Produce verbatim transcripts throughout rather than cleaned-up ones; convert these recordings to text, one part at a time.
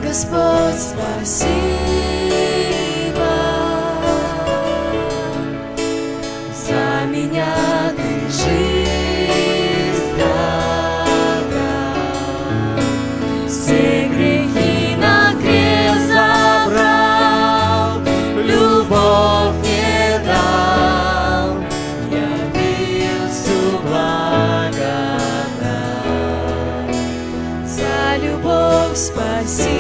Господь, спасибо за меня, Ты жизнь дала, все грехи на крест забрал, любовь мне дал, явил всю благодать. За любовь спасибо,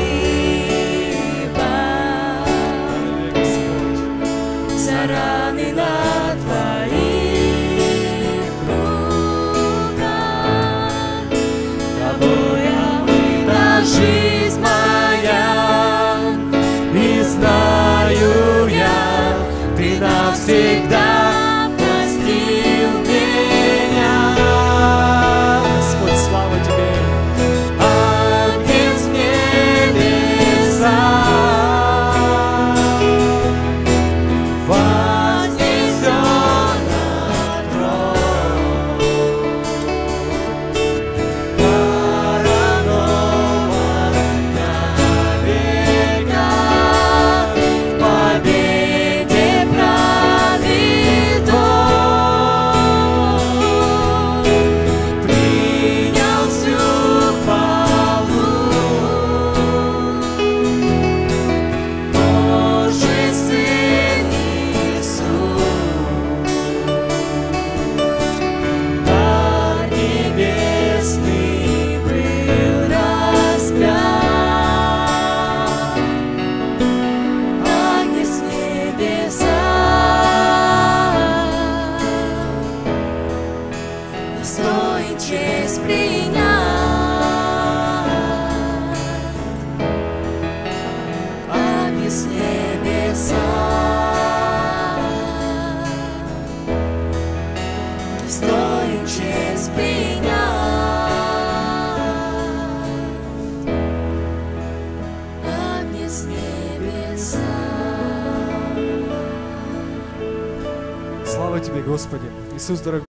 за раны на Твоих руках, Тобой омыта жизнь моя, и знаю я, Ты навсегда простил меня. Господь, слава Тебе! Ангел с небеса вознесен на трон, коронован на века, в победе правит Он, принял всю хвалу. Божий Сын Иисус, дар небесный был распят, Ангел с небеса достоин честь принять. Ангел с небеса достоин честь принять. Ангел с небеса. Слава Тебе, Господи! Иисус, дорогой!